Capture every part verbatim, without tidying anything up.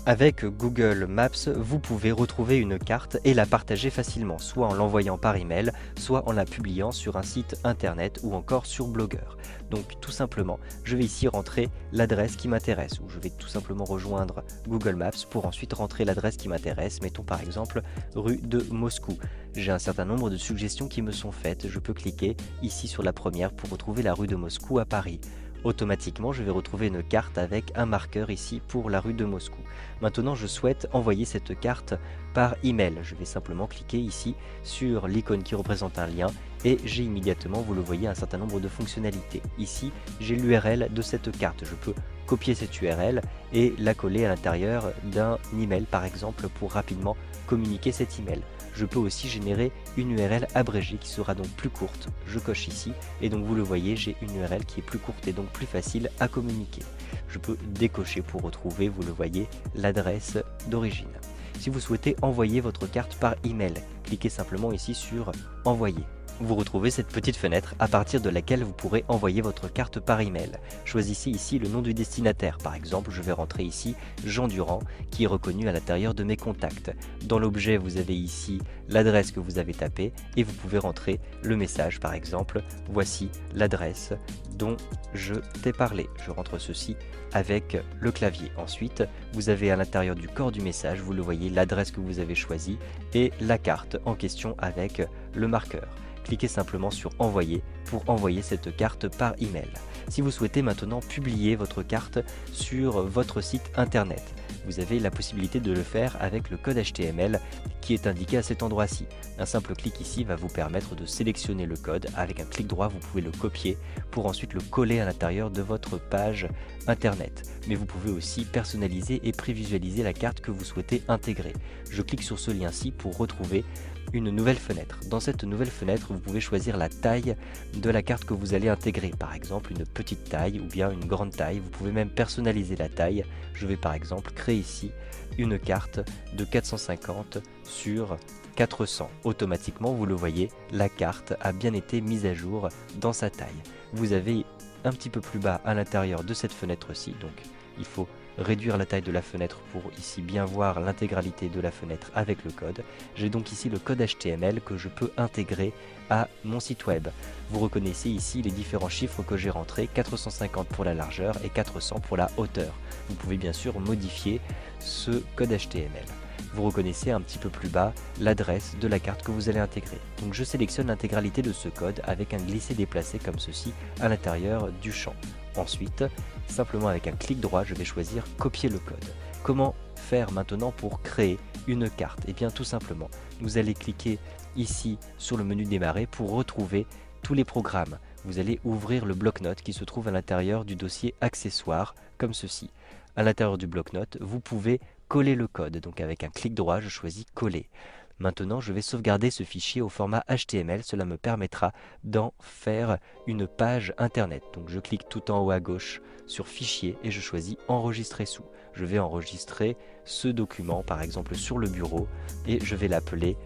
Avec Google Maps, vous pouvez retrouver une carte et la partager facilement, soit en l'envoyant par email, soit en la publiant sur un site internet ou encore sur Blogger. Donc tout simplement, je vais ici rentrer l'adresse qui m'intéresse, ou je vais tout simplement rejoindre Google Maps pour ensuite rentrer l'adresse qui m'intéresse, mettons par exemple rue de Moscou. J'ai un certain nombre de suggestions qui me sont faites, je peux cliquer ici sur la première pour retrouver la rue de Moscou à Paris. Automatiquement, je vais retrouver une carte avec un marqueur ici pour la rue de Moscou. Maintenant, je souhaite envoyer cette carte par email. Je vais simplement cliquer ici sur l'icône qui représente un lien et j'ai immédiatement, vous le voyez, un certain nombre de fonctionnalités. Ici, j'ai l'U R L de cette carte. Je peux copier cette U R L et la coller à l'intérieur d'un email, par exemple, pour rapidement communiquer cet email. Je peux aussi générer une U R L abrégée qui sera donc plus courte. Je coche ici et donc vous le voyez, j'ai une U R L qui est plus courte et donc plus facile à communiquer. Je peux décocher pour retrouver, vous le voyez, l'adresse d'origine. Si vous souhaitez envoyer votre carte par email, cliquez simplement ici sur Envoyer. Vous retrouvez cette petite fenêtre à partir de laquelle vous pourrez envoyer votre carte par email. Choisissez ici le nom du destinataire. Par exemple, je vais rentrer ici Jean Durand qui est reconnu à l'intérieur de mes contacts. Dans l'objet, vous avez ici l'adresse que vous avez tapée et vous pouvez rentrer le message. Par exemple, voici l'adresse dont je t'ai parlé. Je rentre ceci avec le clavier. Ensuite, vous avez à l'intérieur du corps du message, vous le voyez, l'adresse que vous avez choisie et la carte en question avec le marqueur. Cliquez simplement sur Envoyer pour envoyer cette carte par email. Si vous souhaitez maintenant publier votre carte sur votre site internet, vous avez la possibilité de le faire avec le code H T M L qui est indiqué à cet endroit-ci. Un simple clic ici va vous permettre de sélectionner le code. Avec un clic droit, vous pouvez le copier pour ensuite le coller à l'intérieur de votre page internet. Mais vous pouvez aussi personnaliser et prévisualiser la carte que vous souhaitez intégrer. Je clique sur ce lien-ci pour retrouver une nouvelle fenêtre. Dans cette nouvelle fenêtre, vous pouvez choisir la taille de la carte que vous allez intégrer. Par exemple, une petite taille ou bien une grande taille. Vous pouvez même personnaliser la taille. Je vais par exemple créer ici une carte de quatre cent cinquante sur quatre cents. Automatiquement, vous le voyez, la carte a bien été mise à jour dans sa taille. Vous avez un petit peu plus bas à l'intérieur de cette fenêtre-ci, donc il faut réduire la taille de la fenêtre pour ici bien voir l'intégralité de la fenêtre avec le code. J'ai donc ici le code H T M L que je peux intégrer à mon site web. Vous reconnaissez ici les différents chiffres que j'ai rentrés, quatre cent cinquante pour la largeur et quatre cents pour la hauteur. Vous pouvez bien sûr modifier ce code H T M L. Vous reconnaissez un petit peu plus bas l'adresse de la carte que vous allez intégrer. Donc je sélectionne l'intégralité de ce code avec un glisser-déplacer comme ceci à l'intérieur du champ. Ensuite, simplement avec un clic droit, je vais choisir copier le code. Comment faire maintenant pour créer une carte? Et bien tout simplement, vous allez cliquer ici sur le menu démarrer pour retrouver tous les programmes. Vous allez ouvrir le bloc-notes qui se trouve à l'intérieur du dossier accessoires comme ceci. À l'intérieur du bloc-notes, vous pouvez coller le code. Donc avec un clic droit, je choisis coller. Maintenant, je vais sauvegarder ce fichier au format H T M L. Cela me permettra d'en faire une page internet. Donc je clique tout en haut à gauche sur Fichier et je choisis Enregistrer sous. Je vais enregistrer ce document, par exemple sur le bureau, et je vais l'appeler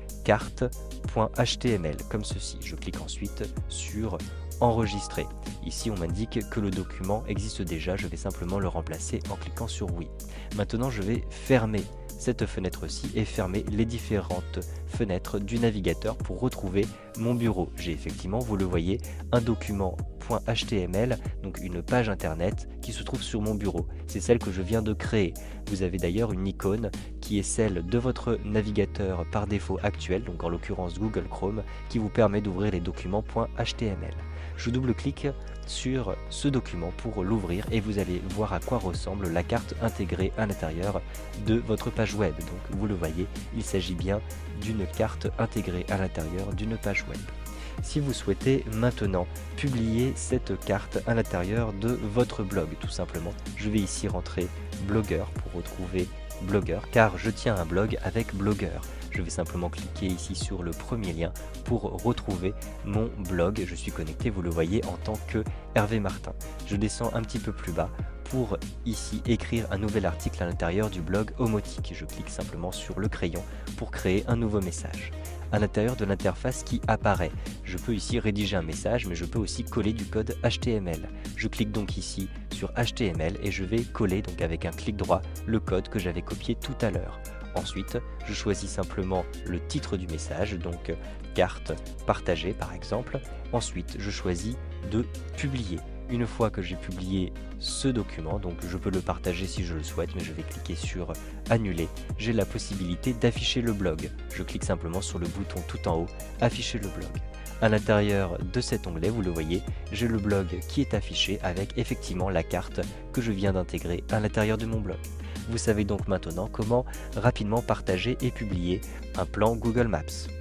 carte.html, comme ceci. Je clique ensuite sur Enregistrer. Ici, on m'indique que le document existe déjà. Je vais simplement le remplacer en cliquant sur Oui. Maintenant, je vais fermer cette fenêtre-ci et fermer les différentes fenêtres du navigateur pour retrouver mon bureau. J'ai effectivement, vous le voyez, un document .html, donc une page internet qui se trouve sur mon bureau. C'est celle que je viens de créer. Vous avez d'ailleurs une icône qui est celle de votre navigateur par défaut actuel, donc en l'occurrence Google Chrome, qui vous permet d'ouvrir les documents .html. Je double-clique sur ce document pour l'ouvrir et vous allez voir à quoi ressemble la carte intégrée à l'intérieur de votre page web. Donc vous le voyez, il s'agit bien d'une carte intégrée à l'intérieur d'une page web. Si vous souhaitez maintenant publier cette carte à l'intérieur de votre blog, tout simplement, je vais ici rentrer Blogger pour retrouver Blogger, car je tiens un blog avec Blogger. Je vais simplement cliquer ici sur le premier lien pour retrouver mon blog. Je suis connecté, vous le voyez, en tant que Hervé Martin. Je descends un petit peu plus bas pour ici écrire un nouvel article à l'intérieur du blog Homotique. Je clique simplement sur le crayon pour créer un nouveau message. À l'intérieur de l'interface qui apparaît, je peux ici rédiger un message, mais je peux aussi coller du code H T M L. Je clique donc ici sur H T M L et je vais coller donc avec un clic droit le code que j'avais copié tout à l'heure. Ensuite, je choisis simplement le titre du message, donc carte partagée par exemple. Ensuite, je choisis de publier. Une fois que j'ai publié ce document, donc je peux le partager si je le souhaite, mais je vais cliquer sur annuler. J'ai la possibilité d'afficher le blog. Je clique simplement sur le bouton tout en haut, afficher le blog. À l'intérieur de cet onglet, vous le voyez, j'ai le blog qui est affiché avec effectivement la carte que je viens d'intégrer à l'intérieur de mon blog. Vous savez donc maintenant comment rapidement partager et publier un plan Google Maps.